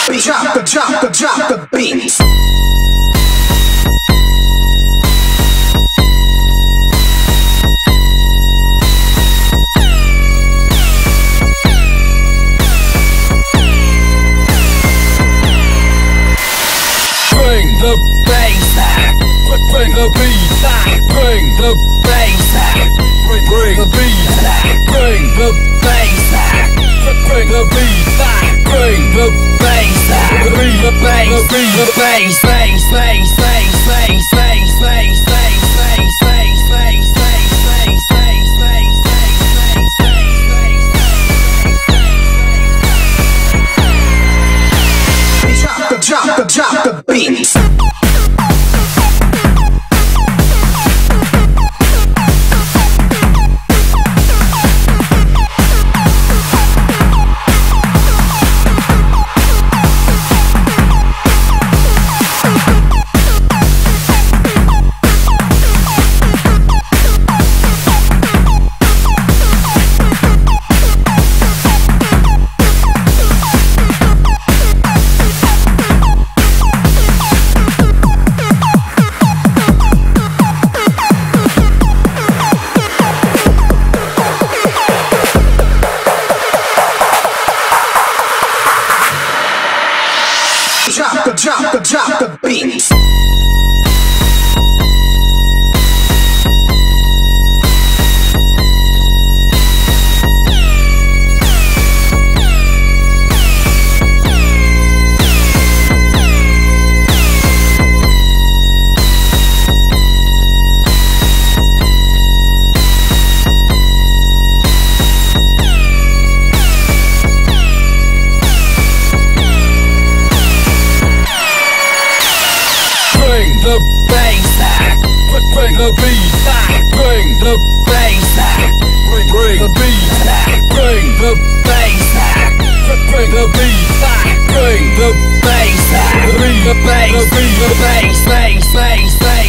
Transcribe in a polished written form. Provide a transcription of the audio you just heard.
Drop the beat. Bring the bass back. Bring the beat back. Bring the bass back. Bring the beat back. Bring the bass back. Bring the beat back. Bring the bass back. Bring the bass. Bring the bass. Bass. Bass. Bass. Bass. Bass. Bass. Bass. Bass. Bass. Bass. Bass. Bass. Bass. Drop the beat. Drop the beat. The bass back. Bring the beat back. Bring the bass back. Bring the beat back. Bring the bass back. Bring the beat back. Bring the bass back. Bring the bass. Bring the bass. Bass. Bass.